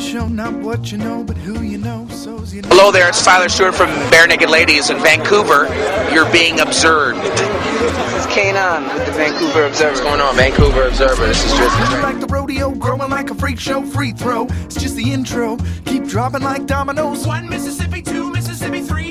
show, not what you know, but who you know, so's you know. Hello there, it's Tyler Stewart from Barenaked Ladies in Vancouver. You're being observed. This is Knaan with the Vancouver Observer. What's going on, Vancouver Observer? This is Juno. Like the rodeo, growing like a freak show, free throw. It's just the intro. Keep dropping like dominoes. 1 Mississippi, 2 Mississippi, 3